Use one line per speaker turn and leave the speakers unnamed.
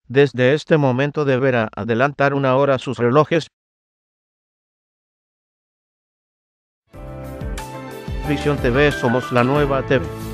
Desde este momento deberá adelantar una hora sus relojes. Visión TV, somos la nueva TV.